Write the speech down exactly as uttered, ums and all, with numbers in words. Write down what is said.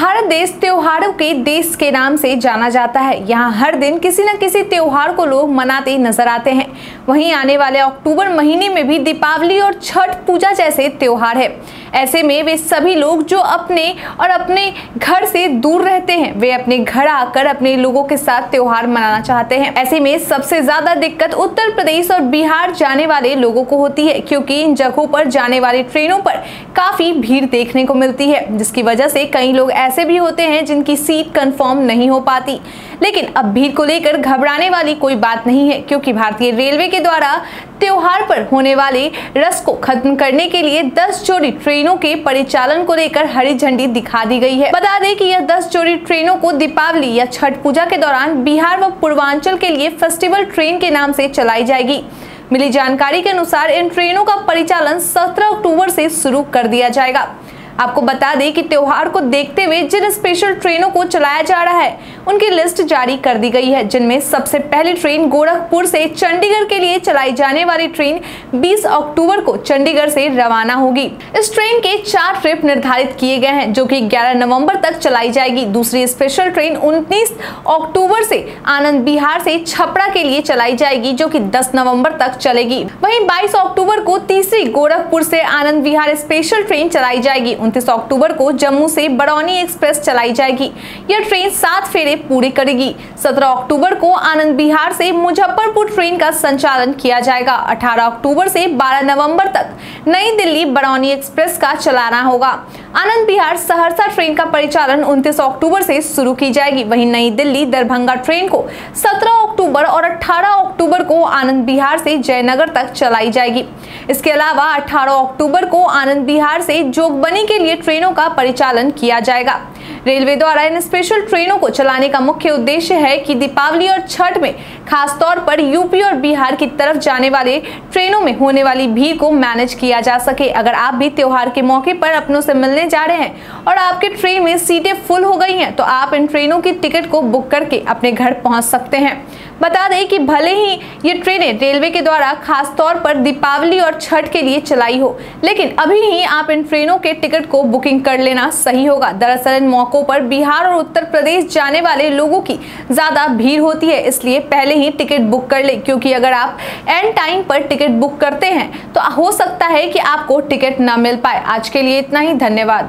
भारत देश त्योहारों के देश के नाम से जाना जाता है। यहाँ हर दिन किसी न किसी त्योहार को लोग मनाते नजर आते हैं। वहीं आने वाले अक्टूबर महीने में भी दीपावली और छठ पूजा जैसे त्योहार है। ऐसे में वे सभी लोग जो अपने और अपने घर से दूर रहते हैं, वे अपने घर आकर अपने लोगों के साथ त्योहार मनाना चाहते हैं। ऐसे में सबसे ज्यादा दिक्कत उत्तर प्रदेश और बिहार जाने वाले लोगों को होती है, क्योंकि इन जगहों पर जाने वाली ट्रेनों पर काफी भीड़ देखने को मिलती है, जिसकी वजह से कई लोग ऐसे भी होते हैं जिनकी सीट कंफर्म नहीं हो पाती। लेकिन अब भीड़ को लेकर घबराने वाली कोई बात नहीं है, क्योंकि भारतीय रेलवे के द्वारा त्योहार पर होने वाले रश को खत्म करने के लिए दस जोड़ी ट्रेनों के परिचालन को लेकर हरी झंडी दिखा दी गई है। बता दें कि यह दस जोड़ी ट्रेनों को दीपावली या छठ पूजा के दौरान बिहार व पूर्वांचल के लिए फेस्टिवल ट्रेन के नाम से चलाई जाएगी। मिली जानकारी के अनुसार इन ट्रेनों का परिचालन सत्रह अक्टूबर से शुरू कर दिया जाएगा। आपको बता दें कि त्योहार को देखते हुए जिन स्पेशल ट्रेनों को चलाया जा रहा है, उनकी लिस्ट जारी कर दी गई है, जिनमें सबसे पहली ट्रेन गोरखपुर से चंडीगढ़ के लिए चलाई जाने वाली ट्रेन बीस अक्टूबर को चंडीगढ़ से रवाना होगी। इस ट्रेन के चार ट्रिप निर्धारित किए गए हैं, जो कि ग्यारह नवंबर तक चलाई जाएगी। दूसरी स्पेशल ट्रेन उनतीस अक्टूबर से आनंद विहार से छपरा के लिए चलाई जाएगी, जो कि दस नवंबर तक चलेगी। वहीं बाईस अक्टूबर को तीसरी गोरखपुर से आनंद विहार स्पेशल ट्रेन चलाई जाएगी। उनतीस अक्टूबर को जम्मू से बरौनी एक्सप्रेस चलाई जाएगी। यह ट्रेन सात फेरे पूरे करेगी। सत्रह अक्टूबर को आनंद विहार से मुजफ्फरपुर ट्रेन का संचालन किया जाएगा। अठारह अक्टूबर से बारह नवंबर तक नई दिल्ली बरौनी एक्सप्रेस का चलाना होगा। आनंद विहार सहरसा ट्रेन का परिचालन उनतीस अक्टूबर से शुरू की जाएगी। वहीं नई दिल्ली दरभंगा ट्रेन को सत्रह अक्टूबर और अठारह अक्टूबर को आनंद विहार से जयनगर तक चलाई जाएगी। इसके अलावा अठारह अक्टूबर को आनंद विहार से जोगबनी के लिए ट्रेनों का परिचालन किया जाएगा। रेलवे द्वारा इन स्पेशल ट्रेनों को चलाने का मुख्य उद्देश्य है कि दीपावली और छठ में खास तौर पर यूपी और बिहार की तरफ जाने वाले ट्रेनों में होने वाली भीड़ को मैनेज किया जा सके। अगर आप भी त्योहार के मौके पर अपनों से मिलने जा रहे हैं और आपके ट्रेन में सीटें फुल हो गई हैं, तो आप इन ट्रेनों की टिकट को बुक करके अपने घर पहुंच सकते हैं। बता दें कि भले ही ये ट्रेनें रेलवे के द्वारा खास तौर पर दीपावली और छठ के लिए चलाई हो, लेकिन अभी ही आप इन ट्रेनों के टिकट को बुकिंग कर लेना सही होगा। दरअसल इन मौकों पर बिहार और उत्तर प्रदेश जाने वाले लोगों की ज्यादा भीड़ होती है, इसलिए पहले ही टिकट बुक कर लें, क्योंकि अगर आप एंड टाइम पर टिकट बुक करते हैं तो हो सकता है कि आपको टिकट ना मिल पाए। आज के लिए इतना ही, धन्यवाद।